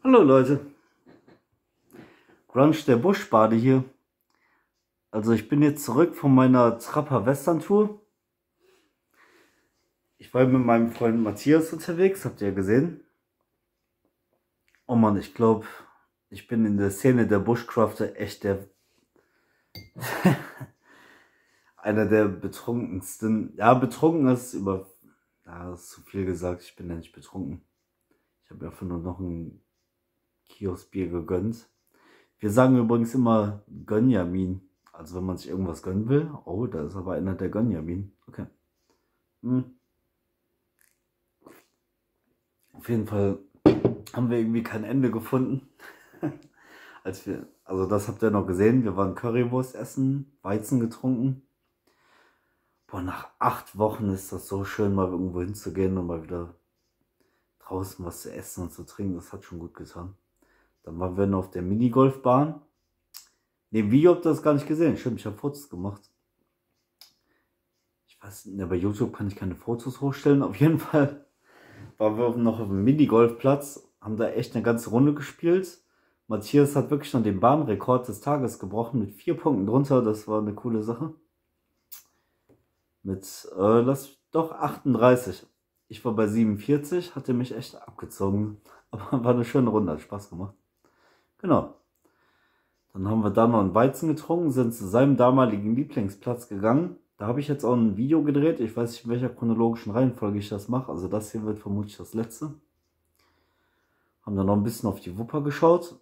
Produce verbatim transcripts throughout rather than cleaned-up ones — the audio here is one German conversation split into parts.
Hallo Leute, Grunge der Buschbade hier. Also ich bin jetzt zurück von meiner Trapper Western Tour. Ich war mit meinem Freund Matthias unterwegs, habt ihr ja gesehen. Oh Mann, ich glaube, ich bin in der Szene der Bushcrafter echt der einer der betrunkensten. Ja, betrunken ist über. Ja, das ist zu viel gesagt, ich bin ja nicht betrunken. Ich habe einfach nur noch ein Kioskbier gegönnt. Wir sagen übrigens immer Gönjamin. Also wenn man sich irgendwas gönnen will. Oh, da ist aber einer der Gönjamin. Okay. Hm. Auf jeden Fall haben wir irgendwie kein Ende gefunden. Als wir, also das habt ihr noch gesehen. Wir waren Currywurst essen, Weizen getrunken. Boah, nach acht Wochen ist das so schön, mal irgendwo hinzugehen und mal wieder draußen was zu essen und zu trinken. Das hat schon gut getan. Dann waren wir noch auf der Minigolfbahn. Ne, Video habt ihr das gar nicht gesehen. Stimmt, ich habe Fotos gemacht. Ich weiß nicht, bei YouTube kann ich keine Fotos hochstellen. Auf jeden Fall waren wir noch auf dem Minigolfplatz. Haben da echt eine ganze Runde gespielt. Matthias hat wirklich schon den Bahnrekord des Tages gebrochen mit vier Punkten drunter. Das war eine coole Sache. Mit, äh, lass doch achtunddreißig. Ich war bei siebenundvierzig, hatte mich echt abgezogen. Aber war eine schöne Runde, hat Spaß gemacht. Genau. Dann haben wir da noch einen Weizen getrunken, sind zu seinem damaligen Lieblingsplatz gegangen. Da habe ich jetzt auch ein Video gedreht. Ich weiß nicht, in welcher chronologischen Reihenfolge ich das mache. Also das hier wird vermutlich das letzte. Haben dann noch ein bisschen auf die Wupper geschaut.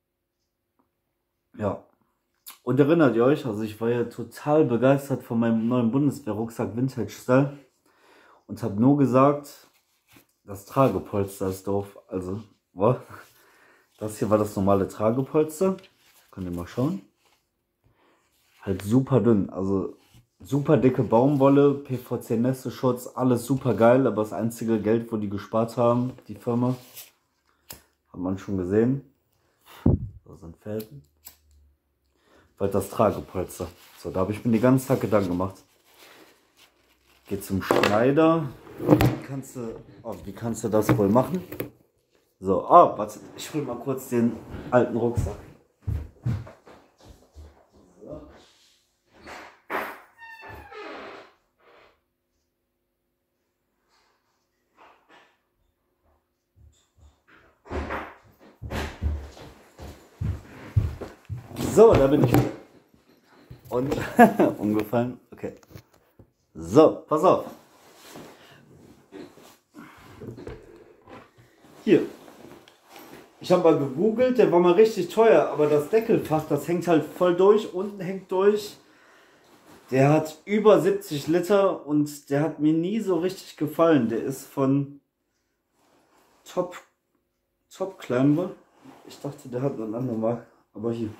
Ja. Und erinnert ihr euch, also ich war ja total begeistert von meinem neuen Bundeswehr-Rucksack Vintage Style. Und habe nur gesagt, das Tragepolster ist doof. Also, was? Das hier war das normale Tragepolster. Könnt ihr mal schauen. Halt super dünn. Also super dicke Baumwolle, P V C-Nässe-Schutz, alles super geil. Aber das einzige Geld, wo die gespart haben, die Firma, hat man schon gesehen. Da sind Felgen. Weil das Tragepolster. So, da habe ich mir die ganze Tag Gedanken gemacht. Geht zum Schneider. Wie kannst du, oh, wie kannst du das wohl machen? So, oh, warte, ich hol mal kurz den alten Rucksack. So, da bin ich wieder. Und umgefallen. Okay. So, pass auf. Hier. Ich habe mal gegoogelt, der war mal richtig teuer, aber das Deckelfach, das hängt halt voll durch, unten hängt durch. Der hat über siebzig Liter und der hat mir nie so richtig gefallen. Der ist von Top, Top Climber. Ich dachte, der hat einen anderen Marke, aber hier.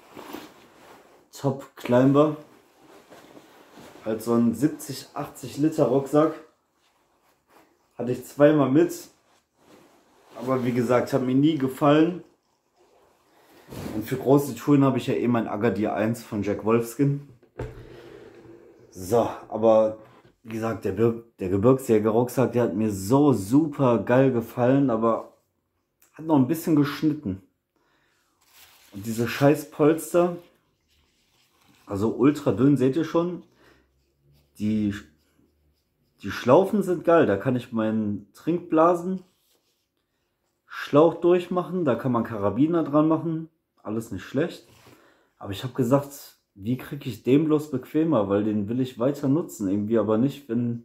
Top Climber. Halt so ein siebzig, achtzig Liter Rucksack. Hatte ich zweimal mit. Aber wie gesagt, hat mir nie gefallen. Und für große Touren habe ich ja eh mein Agadir eins von Jack Wolfskin. So, aber wie gesagt, der, Bir der Gebirgsjäger-Rucksack, der hat mir so super geil gefallen, aber hat noch ein bisschen geschnitten. Und diese scheiß Polster, also ultra dünn, seht ihr schon, die, die Schlaufen sind geil, da kann ich meinen Trinkblasen Schlauch durchmachen, da kann man Karabiner dran machen, alles nicht schlecht. Aber ich habe gesagt, wie kriege ich den bloß bequemer, weil den will ich weiter nutzen, irgendwie aber nicht, wenn...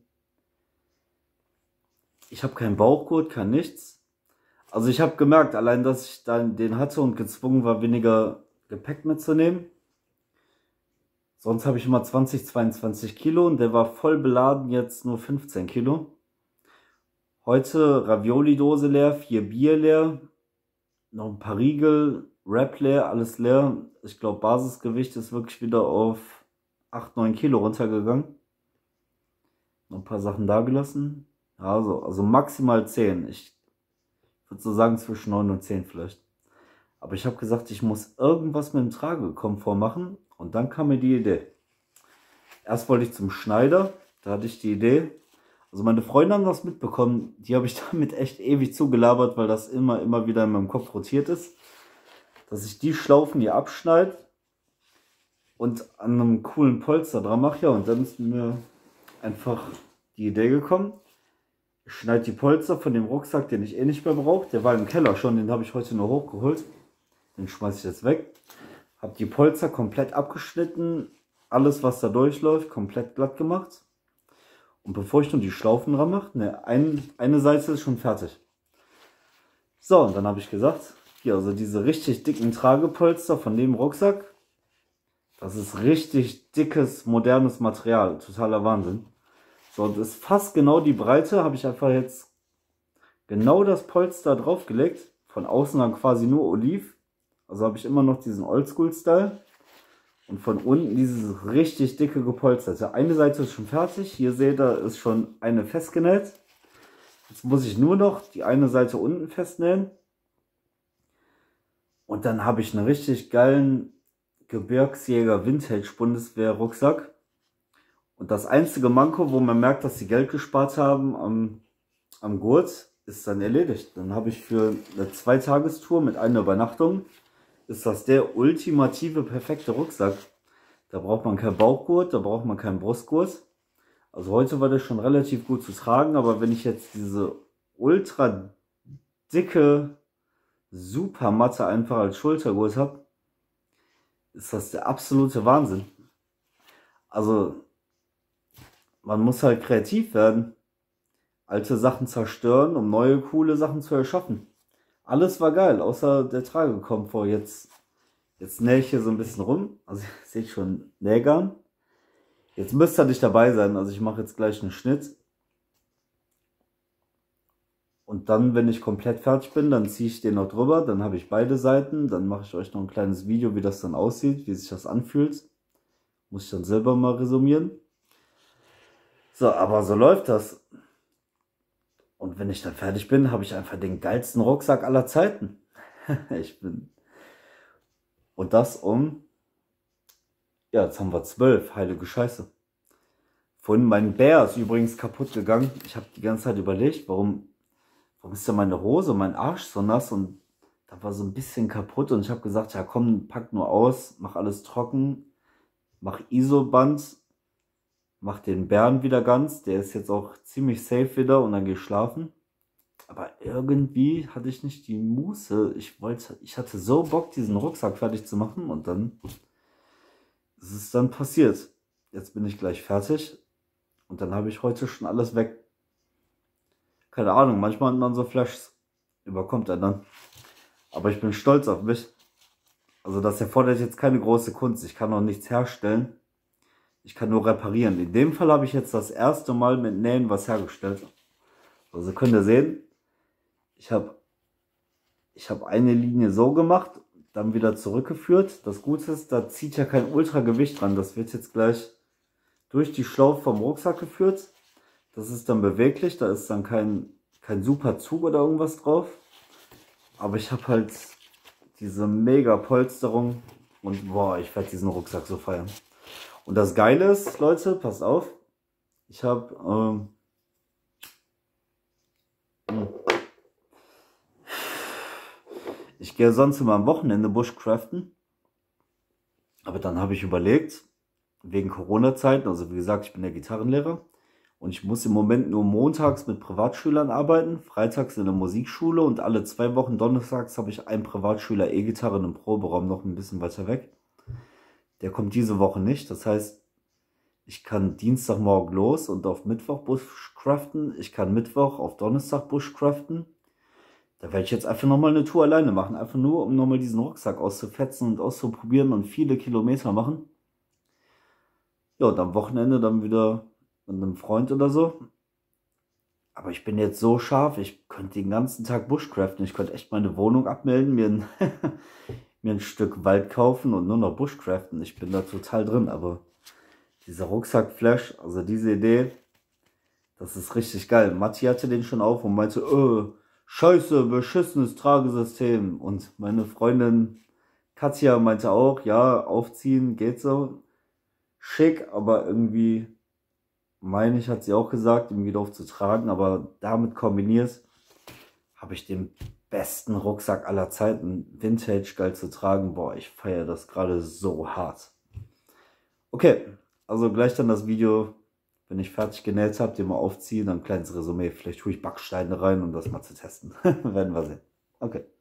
Ich habe keinen Bauchgurt, kein nichts. Also ich habe gemerkt, allein, dass ich dann den hatte und gezwungen war, weniger Gepäck mitzunehmen. Sonst habe ich immer zwanzig, zweiundzwanzig Kilo und der war voll beladen, jetzt nur fünfzehn Kilo. Heute Ravioli-Dose leer, vier Bier leer, noch ein paar Riegel, Wrap leer, alles leer. Ich glaube, Basisgewicht ist wirklich wieder auf acht, neun Kilo runtergegangen. Noch ein paar Sachen da gelassen. Also, also maximal zehn. Ich würde so sagen zwischen neun und zehn vielleicht. Aber ich habe gesagt, ich muss irgendwas mit dem Tragekomfort machen. Und dann kam mir die Idee. Erst wollte ich zum Schneider. Da hatte ich die Idee. Also meine Freunde haben das mitbekommen, die habe ich damit echt ewig zugelabert, weil das immer, immer wieder in meinem Kopf rotiert ist, dass ich die Schlaufen hier abschneide und an einem coolen Polster dran mache. Ja, und dann ist mir einfach die Idee gekommen, ich schneide die Polster von dem Rucksack, den ich eh nicht mehr brauche, der war im Keller schon, den habe ich heute nur hochgeholt, den schmeiße ich jetzt weg. Habe die Polster komplett abgeschnitten, alles was da durchläuft, komplett glatt gemacht. Und bevor ich nur die Schlaufen dran mache, ne, ein, eine Seite ist schon fertig. So, und dann habe ich gesagt, hier, also diese richtig dicken Tragepolster von dem Rucksack, das ist richtig dickes, modernes Material, totaler Wahnsinn. So, und das ist fast genau die Breite, habe ich einfach jetzt genau das Polster draufgelegt, von außen dann quasi nur Oliv. Also habe ich immer noch diesen Oldschool-Style. Und von unten dieses richtig dicke gepolsterte. Eine Seite ist schon fertig. Hier seht ihr, ist schon eine festgenäht. Jetzt muss ich nur noch die eine Seite unten festnähen. Und dann habe ich einen richtig geilen Gebirgsjäger Vintage Bundeswehr Rucksack. Und das einzige Manko, wo man merkt, dass sie Geld gespart haben am, am Gurt, ist dann erledigt. Dann habe ich für eine Zweitagestour mit einer Übernachtung, ist das der ultimative, perfekte Rucksack. Da braucht man keinen Bauchgurt, da braucht man keinen Brustgurt. Also heute war das schon relativ gut zu tragen, aber wenn ich jetzt diese ultra dicke Supermatte einfach als Schultergurt habe, ist das der absolute Wahnsinn. Also man muss halt kreativ werden, alte Sachen zerstören, um neue coole Sachen zu erschaffen. Alles war geil, außer der Tragekomfort. Jetzt, jetzt nähe ich hier so ein bisschen rum. Also ihr seht schon Nähgarn. Jetzt müsst ihr nicht dabei sein. Also ich mache jetzt gleich einen Schnitt. Und dann, wenn ich komplett fertig bin, dann ziehe ich den noch drüber. Dann habe ich beide Seiten. Dann mache ich euch noch ein kleines Video, wie das dann aussieht, wie sich das anfühlt. Muss ich dann selber mal resümieren. So, aber so läuft das. Und wenn ich dann fertig bin, habe ich einfach den geilsten Rucksack aller Zeiten. Ich bin... Und das um... Ja, jetzt haben wir zwölf. Heilige Scheiße. Vorhin mein Bär ist übrigens kaputt gegangen. Ich habe die ganze Zeit überlegt, warum, warum ist denn meine Hose, mein Arsch so nass? Und da war so ein bisschen kaputt. Und ich habe gesagt, ja komm, pack nur aus, mach alles trocken. Mach Isoband. Mach den Bären wieder ganz. Der ist jetzt auch ziemlich safe wieder. Und dann gehe ich schlafen. Aber irgendwie hatte ich nicht die Muße. Ich wollte, ich hatte so Bock, diesen Rucksack fertig zu machen. Und dann ist es dann passiert. Jetzt bin ich gleich fertig. Und dann habe ich heute schon alles weg. Keine Ahnung, manchmal hat man so Flashs. Überkommt er dann. Aber ich bin stolz auf mich. Also das erfordert jetzt keine große Kunst. Ich kann noch nichts herstellen. Ich kann nur reparieren. In dem Fall habe ich jetzt das erste Mal mit Nähen was hergestellt. Also könnt ihr sehen, ich habe ich hab eine Linie so gemacht, dann wieder zurückgeführt. Das Gute ist, da zieht ja kein Ultragewicht dran. Das wird jetzt gleich durch die Schlaufe vom Rucksack geführt. Das ist dann beweglich, da ist dann kein, kein super Zug oder irgendwas drauf. Aber ich habe halt diese mega Polsterung und boah, ich werde diesen Rucksack so feiern. Und das Geile ist, Leute, passt auf, ich habe ähm, ich gehe sonst immer am Wochenende Bushcraften, aber dann habe ich überlegt, wegen Corona-Zeiten, also wie gesagt, ich bin der Gitarrenlehrer und ich muss im Moment nur montags mit Privatschülern arbeiten, freitags in der Musikschule und alle zwei Wochen donnerstags habe ich einen Privatschüler E-Gitarre im Proberaum noch ein bisschen weiter weg. Der kommt diese Woche nicht, das heißt, ich kann Dienstagmorgen los und auf Mittwoch Bushcraften, ich kann Mittwoch auf Donnerstag Bushcraften. Da werde ich jetzt einfach nochmal eine Tour alleine machen, einfach nur, um nochmal diesen Rucksack auszufetzen und auszuprobieren und viele Kilometer machen. Ja, und am Wochenende dann wieder mit einem Freund oder so. Aber ich bin jetzt so scharf, ich könnte den ganzen Tag Bushcraften. Ich könnte echt meine Wohnung abmelden, mir ein, mir ein Stück Wald kaufen und nur noch Bushcraften. Ich bin da total drin, aber dieser Rucksack-Flash, also diese Idee, das ist richtig geil. Matti hatte den schon auf und meinte, öh, scheiße, beschissenes Tragesystem. Und meine Freundin Katja meinte auch, ja, aufziehen geht so. Schick, aber irgendwie meine ich, hat sie auch gesagt, irgendwie doof zu tragen, aber damit kombinierst, habe ich den besten Rucksack aller Zeiten. Vintage, geil zu tragen. Boah, ich feiere das gerade so hart. Okay, also gleich dann das Video, wenn ich fertig genäht habe, den mal aufziehen, dann ein kleines Resümee. Vielleicht tue ich Backsteine rein, um das mal zu testen. Werden wir sehen. Okay.